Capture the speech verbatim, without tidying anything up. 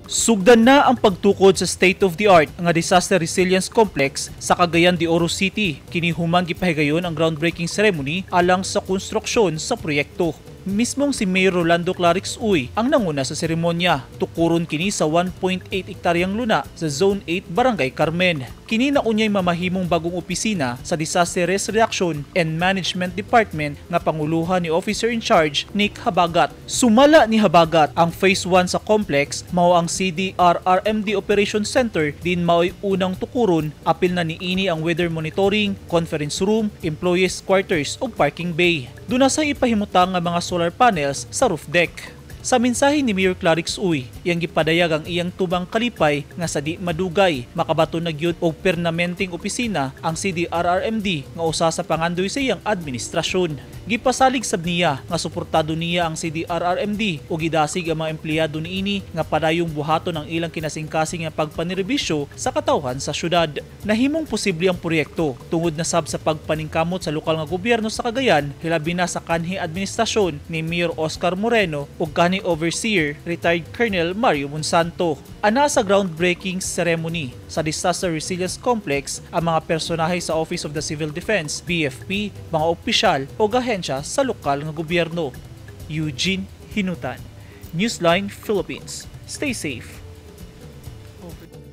Sugdan na ang pagtukod sa state-of-the-art nga disaster resilience complex sa Cagayan de Oro City. Kini humang gipahigayon ang groundbreaking ceremony alang sa konstruksyon sa proyekto. Mismong si Mayor Rolando Clarix Uy ang nanguna sa seremonya. Tukuron kini sa one point eight hektaryang luna sa Zone eight, Barangay Carmen. Kini na unyay mamahimong bagong opisina sa Disaster Risk Reaction and Management Department nga panguluhan ni Officer in Charge Nick Habagat. Sumala ni Habagat ang Phase one sa complex mao ang C D R R M D Operation Center din mao'y unang tukuron. Apil na niini ang weather monitoring, conference room, employees quarters ug parking bay. Duna sa ipahimutang nga mga solar panels sa roof deck. Sa mensahe ni Mayor Clarix Uy, iyang gipadayag ang iyang tubang kalipay nga sa di madugay makabaton na gyud og permanenteng opisina ang C D R R M D nga usa sa pangandoy sa iyang administrasyon. Gipasalig sab niya nga suportado niya ang C D R R M D ug gidasig ang mga empleyado niini nga padayong buhaton ang ilang kinasingkasing nga pagpanirebisyo sa katawhan sa syudad. Nahimong posible ang proyekto tungod na sab sa pagpaningkamot sa lokal nga gobyerno sa Cagayan, hilabi na sa kanhi administrasyon ni Mayor Oscar Moreno ug kanhi Overseer, retired Colonel Mario Monsanto. Ana sa groundbreaking ceremony sa Disaster Resilience Complex ang mga personahe sa Office of the Civil Defense, B F P, mga opisyal o ahensya sa lokal nga gobyerno. Eugene Hinutan, Newsline Philippines. Stay safe.